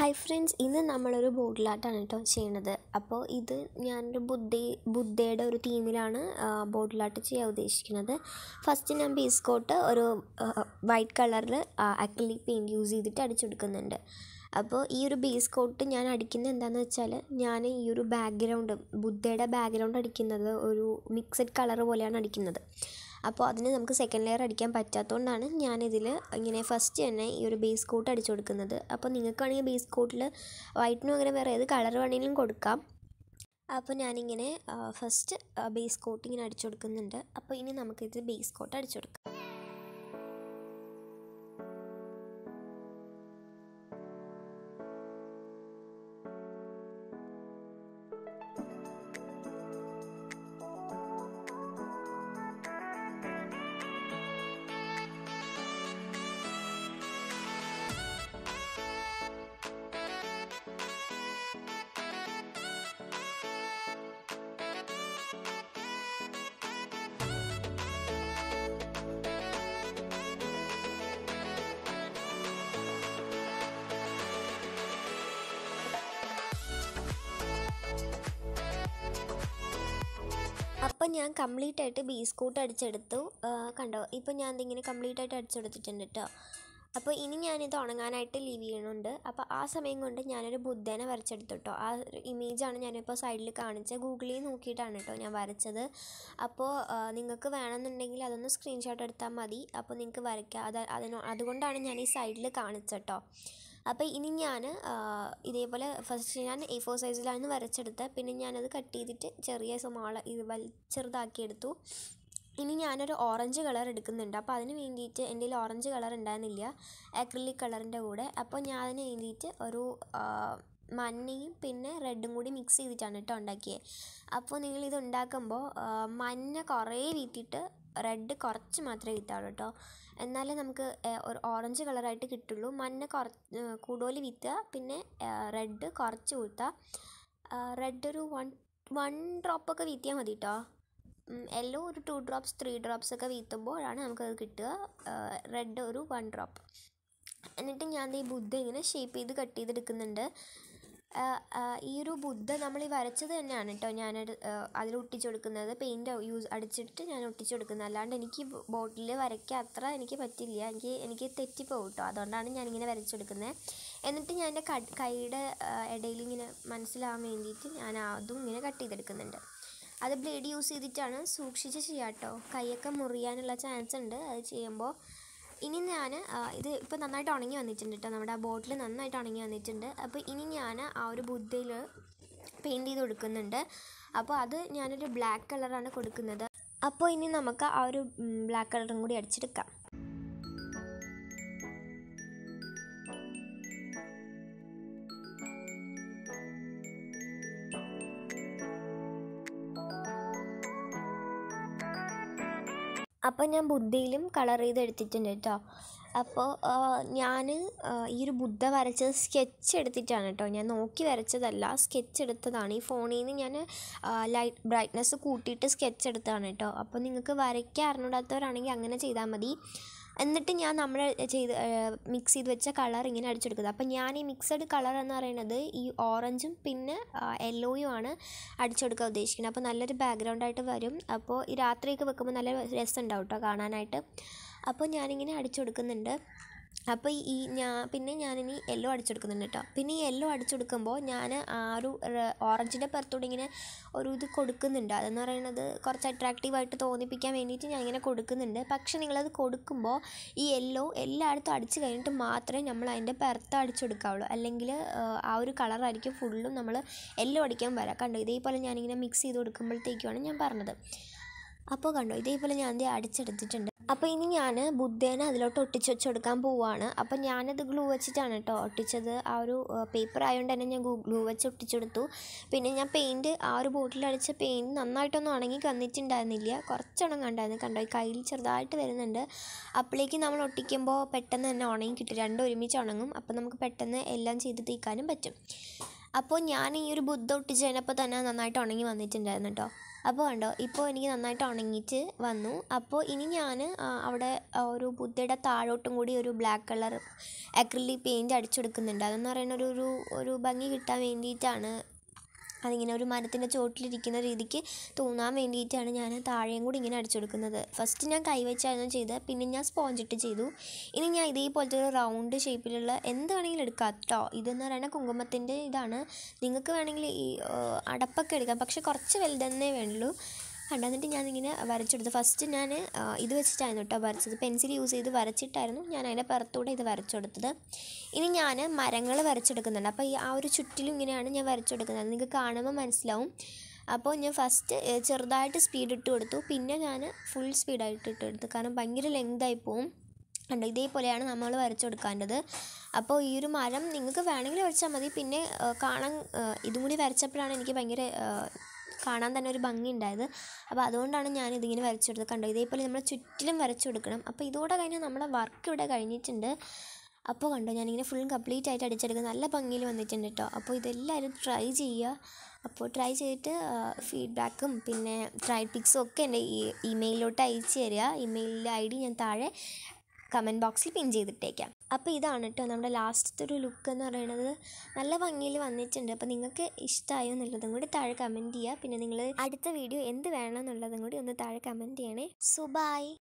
Hi friends, ഇന്ന് നമ്മളൊരു ബോട്ടിൽ ആർട്ടാണ് കേട്ടോ ചെയ്യണത്. അപ്പോൾ ഇത് ഞാനൊരു ബുദ്ധയുടെ ഒരു തീമിലാണ് ബോട്ടിൽ ആർട്ട് ചെയ്യാൻ ഉദ്ദേശിക്കുന്നത്. ഫസ്റ്റ് ഞാൻ ബേസ് കോട്ട് ഒരു വൈറ്റ് കളറിൽ അക്രിലിക് പെയിൻറ്റ് യൂസ് ചെയ്തിട്ട് അടിച്ചെടുക്കുന്നുണ്ട്. അപ്പോൾ ഈ ഒരു ബേസ് കോട്ട് ഞാൻ അടിക്കുന്നത് എന്താണെന്ന് വെച്ചാൽ, ഞാൻ ഈ ഒരു ബാക്ക്ഗ്രൗണ്ട് ബുദ്ധയുടെ ബാക്ക്ഗ്രൗണ്ട് അടിക്കുന്നത് ഒരു മിക്സഡ് കളർ പോലെയാണ് അടിക്കുന്നത്. അപ്പോൾ അതിന് നമുക്ക് സെക്കൻഡ് ലെയർ അടിക്കാൻ പറ്റാത്തതുകൊണ്ടാണ് ഞാനിതിൽ ഇങ്ങനെ ഫസ്റ്റ് തന്നെ ഈ ഒരു ബേസ് കോട്ട് അടിച്ചു കൊടുക്കുന്നത്. അപ്പോൾ നിങ്ങൾക്ക് വേണമെങ്കിൽ ബേസ് കോട്ടിൽ വൈറ്റിന് പകരം വേറെ ഏത് കളർ വേണമെങ്കിലും കൊടുക്കാം. അപ്പോൾ ഞാനിങ്ങനെ ഫസ്റ്റ് ബേസ് കോട്ട് ഇങ്ങനെ അടിച്ചു കൊടുക്കുന്നുണ്ട്. അപ്പോൾ ഇനി നമുക്കിത് ബേസ് കോട്ട് അടിച്ചു കൊടുക്കാം. അപ്പം ഞാൻ കംപ്ലീറ്റ് ആയിട്ട് ബേസ് കോട്ട് അടിച്ചെടുത്തു. കണ്ടോ, ഇപ്പോൾ ഞാൻ ഇതിങ്ങനെ കംപ്ലീറ്റ് ആയിട്ട് അടിച്ചെടുത്തിട്ടുണ്ട് കേട്ടോ. അപ്പോൾ ഇനി ഞാനിത് ഉണങ്ങാനായിട്ട് ലീവ് ചെയ്യണുണ്ട്. അപ്പോൾ ആ സമയം കൊണ്ട് ഞാനൊരു ബുദ്ധനെ വരച്ചെടുത്തു കേട്ടോ. ആ ഒരു ഇമേജാണ് ഞാനിപ്പോൾ സൈഡിൽ കാണിച്ചത്. ഗൂഗിളിൽ നോക്കിയിട്ടാണ് കേട്ടോ ഞാൻ വരച്ചത്. അപ്പോൾ നിങ്ങൾക്ക് വേണമെന്നുണ്ടെങ്കിൽ അതൊന്ന് സ്ക്രീൻഷോട്ട് എടുത്താൽ മതി. അപ്പോൾ നിങ്ങൾക്ക് വരയ്ക്കാം. അതുകൊണ്ടാണ് ഞാൻ ഈ സൈഡിൽ കാണിച്ചത് കേട്ടോ. അപ്പോൾ ഇനി ഞാൻ ഇതേപോലെ ഫസ്റ്റ് ഞാൻ A4 സൈസിലാണ് വരച്ചെടുത്തത്. പിന്നെ ഞാനത് കട്ട് ചെയ്തിട്ട് ചെറുതാക്കിയെടുത്തു. ഇനി ഞാനൊരു ഓറഞ്ച് കളർ എടുക്കുന്നുണ്ട്. അപ്പോൾ അതിന് വേണ്ടിയിട്ട് എൻ്റെ കയ്യിൽ ഓറഞ്ച് കളർ ഉണ്ടായിരുന്നില്ല അക്രിലിക് കളറിൻ്റെ കൂടെ. അപ്പോൾ ഞാൻ അതിന് വേണ്ടിയിട്ട് ഒരു മഞ്ഞയും പിന്നെ റെഡും കൂടി മിക്സ് ചെയ്തിട്ടാണ് കേട്ടോ ഉണ്ടാക്കിയത്. അപ്പോൾ നിങ്ങളിത് ഉണ്ടാക്കുമ്പോൾ മഞ്ഞ കുറേ വീട്ടിയിട്ട് റെഡ് കുറച്ച് മാത്രമേ വീത്താവുള്ളൂ കേട്ടോ. എന്നാലേ നമുക്ക് ഒരു ഓറഞ്ച് കളറായിട്ട് കിട്ടുള്ളൂ. മഞ്ഞ കൂടുതൽ വീത്തുക, പിന്നെ റെഡ് കുറച്ച് വീത്തുക. റെഡ് ഒരു 1 ഡ്രോപ്പൊക്കെ വീത്തിയാൽ മതി കേട്ടോ. യെല്ലോ ഒരു 2 ഡ്രോപ്സ് 3 ഡ്രോപ്സ് ഒക്കെ വീത്തുമ്പോഴാണ് നമുക്കത് കിട്ടുക. റെഡ് ഒരു 1 ഡ്രോപ്പ്. എന്നിട്ട് ഞാൻ ഈ ബുദ്ധ ഇങ്ങനെ ഷേപ്പ് ചെയ്ത് കട്ട് ചെയ്തെടുക്കുന്നുണ്ട്. ഈ ഒരു ബുദ്ധ നമ്മൾ ഈ വരച്ചത് തന്നെയാണ് കേട്ടോ ഞാൻ അതിൽ ഒട്ടിച്ചു കൊടുക്കുന്നത്. പെയിൻറ്റ് അടിച്ചിട്ട് ഞാൻ ഒട്ടിച്ചു കൊടുക്കുന്നത്. അല്ലാണ്ട് എനിക്ക് ബോട്ടിൽ വരയ്ക്കാൻ അത്ര എനിക്ക് പറ്റില്ല. എനിക്ക് തെറ്റിപ്പോകും കേട്ടോ. അതുകൊണ്ടാണ് ഞാനിങ്ങനെ വരച്ചെടുക്കുന്നത്. എന്നിട്ട് ഞാൻ എൻ്റെ കൈയുടെ ഇടയിൽ ഇങ്ങനെ മനസ്സിലാവാൻ വേണ്ടിയിട്ട് ഞാൻ അതും ഇങ്ങനെ കട്ട് ചെയ്തെടുക്കുന്നുണ്ട്. അത് ബ്ലേഡ് യൂസ് ചെയ്തിട്ടാണ് സൂക്ഷിച്ച് ചെയ്യാം കേട്ടോ. കൈയൊക്കെ മുറിയാനുള്ള ചാൻസ് ഉണ്ട് അത് ചെയ്യുമ്പോൾ. ഇനി ഞാൻ ഇത് ഇപ്പോൾ നന്നായിട്ട് ഉണങ്ങി വന്നിട്ടുണ്ട് കേട്ടോ. നമ്മുടെ ആ ബോട്ടിൽ നന്നായിട്ട് ഉണങ്ങി വന്നിട്ടുണ്ട്. അപ്പോൾ ഇനി ഞാൻ ആ ഒരു ബുദ്ധയിൽ പെയിൻറ്റ് ചെയ്ത് കൊടുക്കുന്നുണ്ട്. അപ്പോൾ അത് ഞാനൊരു ബ്ലാക്ക് കളറാണ് കൊടുക്കുന്നത്. അപ്പോൾ ഇനി നമുക്ക് ആ ഒരു ബ്ലാക്ക് കളറും കൂടി അടിച്ചെടുക്കാം. അപ്പോൾ ഞാൻ ബുദ്ധയിലും കളർ ചെയ്ത് എടുത്തിട്ടുണ്ട് കേട്ടോ. അപ്പോൾ ഞാൻ ഈ ഒരു ബുദ്ധ വരച്ചത് സ്കെച്ച് എടുത്തിട്ടാണ് കേട്ടോ. ഞാൻ നോക്കി വരച്ചതല്ല, സ്കെച്ച് എടുത്തതാണ്. ഈ ഫോണിൽ നിന്ന് ഞാൻ ബ്രൈറ്റ്നസ് കൂട്ടിയിട്ട് സ്കെച്ച് എടുത്തതാണ് കേട്ടോ. അപ്പോൾ നിങ്ങൾക്ക് വരയ്ക്കാൻ അറിഞ്ഞൂടാത്തവരാണെങ്കിൽ അങ്ങനെ ചെയ്താൽ മതി. എന്നിട്ട് ഞാൻ നമ്മൾ മിക്സ് ചെയ്ത് വെച്ച കളർ ഇങ്ങനെ അടിച്ചെടുക്കുന്നത്. അപ്പം ഞാൻ ഈ മിക്സഡ് കളർ എന്ന് പറയുന്നത് ഈ ഓറഞ്ചും പിന്നെ യെല്ലോയും ആണ് അടിച്ചെടുക്കാൻ ഉദ്ദേശിക്കുന്നത്. അപ്പോൾ നല്ലൊരു ബാക്ക്ഗ്രൗണ്ടായിട്ട് വരും. അപ്പോൾ ഈ രാത്രിയൊക്കെ വെക്കുമ്പോൾ നല്ല രസം ഉണ്ടാവും കേട്ടോ കാണാനായിട്ട്. അപ്പോൾ ഞാനിങ്ങനെ അടിച്ചെടുക്കുന്നുണ്ട്. അപ്പോൾ പിന്നെ ഞാനിനി യെല്ലോ അടിച്ചെടുക്കുന്നുണ്ട് കേട്ടോ. പിന്നെ ഈ യെല്ലോ അടിച്ചെടുക്കുമ്പോൾ ഞാൻ ആ ഒരു ഓറഞ്ചിൻ്റെ പുറത്തൂടെ ഇങ്ങനെ ഒരു ഇത് കൊടുക്കുന്നുണ്ട്. അതെന്ന് പറയുന്നത് കുറച്ച് അട്രാക്റ്റീവായിട്ട് തോന്നിപ്പിക്കാൻ വേണ്ടിയിട്ട് ഞാൻ ഇങ്ങനെ കൊടുക്കുന്നുണ്ട്. പക്ഷേ നിങ്ങളത് കൊടുക്കുമ്പോൾ ഈ യെല്ലോ എല്ലായിടത്തും അടിച്ച് കഴിഞ്ഞിട്ട് മാത്രമേ നമ്മൾ അതിൻ്റെ പുറത്ത് അടിച്ചെടുക്കാവുള്ളൂ. അല്ലെങ്കിൽ ആ ഒരു കളറായിരിക്കും ഫുള്ളും നമ്മൾ യെല്ലോ അടിക്കാൻ വരാം. കണ്ടോ, ഇതേപോലെ ഞാനിങ്ങനെ മിക്സ് ചെയ്ത് കൊടുക്കുമ്പോഴത്തേക്കുമാണ് ഞാൻ പറഞ്ഞത്. അപ്പോൾ കണ്ടോ, ഇതേപോലെ ഞാൻ അടിച്ചെടുത്തിട്ടുണ്ട്. അപ്പോൾ ഇനി ഞാൻ ബുദ്ധേനെ അതിലോട്ട് ഒട്ടിച്ച് വെച്ച് കൊടുക്കാൻ പോവുകയാണ്. അപ്പോൾ ഞാനത് ഗ്ലൂ വെച്ചിട്ടാണ് കേട്ടോ ഒട്ടിച്ചത്. ആ ഒരു പേപ്പർ ആയതുകൊണ്ട് തന്നെ ഞാൻ ഗ്ലൂ വെച്ച് ഒട്ടിച്ചെടുത്തു. പിന്നെ ഞാൻ പെയിൻറ്റ് ആ ഒരു ബോട്ടിൽ അടിച്ച പെയിൻറ്റ് നന്നായിട്ടൊന്നും ഉണങ്ങി വന്നിട്ടുണ്ടായിരുന്നില്ല. കുറച്ച് ഉണങ്ങാണ്ടായിരുന്നു. കണ്ടോ, ഈ കയ്യിൽ ചെറുതായിട്ട് വരുന്നുണ്ട്. അപ്പോഴേക്ക് നമ്മൾ ഒട്ടിക്കുമ്പോൾ പെട്ടെന്ന് തന്നെ ഉണങ്ങി കിട്ടും. രണ്ടും ഒരുമിച്ച് ഉണങ്ങും. അപ്പോൾ നമുക്ക് പെട്ടെന്ന് എല്ലാം ചെയ്ത് തീർക്കാനും പറ്റും. അപ്പോൾ ഞാൻ ഈ ഒരു ബുദ്ധ ഒട്ടിച്ച് കഴിഞ്ഞപ്പോൾ തന്നെ നന്നായിട്ട് ഉണങ്ങി വന്നിട്ടുണ്ടായിരുന്നു കേട്ടോ. അപ്പോൾ കണ്ടോ, ഇപ്പോൾ എനിക്ക് നന്നായിട്ട് ഉണങ്ങിയിട്ട് വന്നു. അപ്പോൾ ഇനി ഞാൻ അവിടെ ഒരു ബുദ്ധയുടെ താഴോട്ടും കൂടി ഒരു ബ്ലാക്ക് കളർ അക്രിലിക് പെയിൻറ്റ് അടിച്ചെടുക്കുന്നുണ്ട്. അതെന്ന് പറയുന്ന ഒരു ഭംഗി കിട്ടാൻ വേണ്ടിയിട്ടാണ്. അതിങ്ങനെ ഒരു മരത്തിൻ്റെ ചോട്ടിലിരിക്കുന്ന രീതിക്ക് തോന്നാൻ വേണ്ടിയിട്ടാണ് ഞാൻ താഴെയും കൂടി ഇങ്ങനെ അടിച്ചു കൊടുക്കുന്നത്. ഫസ്റ്റ് ഞാൻ കൈവച്ചായിരുന്നു ചെയ്തത്, പിന്നെ ഞാൻ സ്പോഞ്ചിട്ട് ചെയ്തു. ഇനി ഞാൻ ഇതേപോലത്തെ ഒരു റൗണ്ട് ഷേപ്പിലുള്ള എന്ത് വേണമെങ്കിലും എടുക്കാം കേട്ടോ. ഇതെന്ന് പറയുന്നത് കുങ്കുമത്തിൻ്റെ ഇതാണ്. നിങ്ങൾക്ക് വേണമെങ്കിൽ ഈ അടപ്പൊക്കെ എടുക്കാം, പക്ഷെ കുറച്ച് വലുതെന്നേ വേണ്ടുള്ളൂ. എന്നിട്ട് ഞാനിങ്ങനെ വരച്ചെടുത്തു. ഫസ്റ്റ് ഞാൻ ഇത് വെച്ചിട്ടായിരുന്നു കേട്ടോ വരച്ചത്. പെൻസിൽ യൂസ് ചെയ്ത് വരച്ചിട്ടായിരുന്നു ഞാൻ അതിൻ്റെ പുറത്തൂടെ ഇത് വരച്ചെടുത്തത്. ഇനി ഞാൻ മരങ്ങൾ വരച്ചെടുക്കുന്നുണ്ട്. അപ്പോൾ ആ ഒരു ചുറ്റിലും ഇങ്ങനെയാണ് ഞാൻ വരച്ചെടുക്കുന്നത്. നിങ്ങൾക്ക് കാണുമ്പോൾ മനസ്സിലാവും. അപ്പോൾ ഞാൻ ഫസ്റ്റ് ചെറുതായിട്ട് സ്പീഡ് ഇട്ട് കൊടുത്തു, പിന്നെ ഞാൻ ഫുൾ സ്പീഡായിട്ട് ഇട്ട് കൊടുത്തു, കാരണം ഭയങ്കര ലെങ്തായി പോവും. കണ്ടോ, ഇതേപോലെയാണ് നമ്മൾ വരച്ചെടുക്കേണ്ടത്. അപ്പോൾ ഈ ഒരു മരം നിങ്ങൾക്ക് വേണമെങ്കിൽ വരച്ചാൽ മതി. പിന്നെ കാണാൻ ഇതും കൂടി വരച്ചപ്പോഴാണ് എനിക്ക് ഭയങ്കര കാണാൻ തന്നെ ഒരു ഭംഗി ഉണ്ടായത്. അപ്പോൾ അതുകൊണ്ടാണ് ഞാൻ ഇതിങ്ങനെ വരച്ചെടുത്തത്. കണ്ടോ, ഇതേപോലെ നമ്മൾ ചുറ്റിലും വരച്ചു കൊടുക്കണം. അപ്പോൾ ഇതോടെ കഴിഞ്ഞാൽ നമ്മുടെ വർക്ക് ഇവിടെ കഴിഞ്ഞിട്ടുണ്ട്. അപ്പോൾ കണ്ടോ, ഞാനിങ്ങനെ ഫുൾ കംപ്ലീറ്റ് ആയിട്ട് അടിച്ചെടുക്കുക. നല്ല ഭംഗിയിൽ വന്നിട്ടുണ്ട് കേട്ടോ. അപ്പോൾ ഇതെല്ലാവരും ട്രൈ ചെയ്യുക. അപ്പോൾ ട്രൈ ചെയ്തിട്ട് ഫീഡ്ബാക്കും പിന്നെ ട്രൈഡ് പിക്സും ഒക്കെ എൻ്റെ ഇമെയിലിലോട്ട് അയച്ചു തരിക. ഇമെയിലിൻ്റെ ID ഞാൻ താഴെ കമൻറ്റ് ബോക്സിൽ പിൻ ചെയ്തിട്ടേക്കാം. അപ്പോൾ ഇതാണ് കേട്ടോ നമ്മുടെ ലാസ്റ്റത്തെ ഒരു ലുക്ക് എന്ന് പറയുന്നത്. നല്ല ഭംഗിയിൽ വന്നിട്ടുണ്ട്. അപ്പോൾ നിങ്ങൾക്ക് ഇഷ്ടമായോ എന്നുള്ളതും കൂടി താഴെ കമൻറ്റ് ചെയ്യുക. പിന്നെ നിങ്ങൾ അടുത്ത വീഡിയോ എന്ത് വേണം എന്നുള്ളതും കൂടി ഒന്ന് താഴെ കമൻറ്റ് ചെയ്യണേ. So by.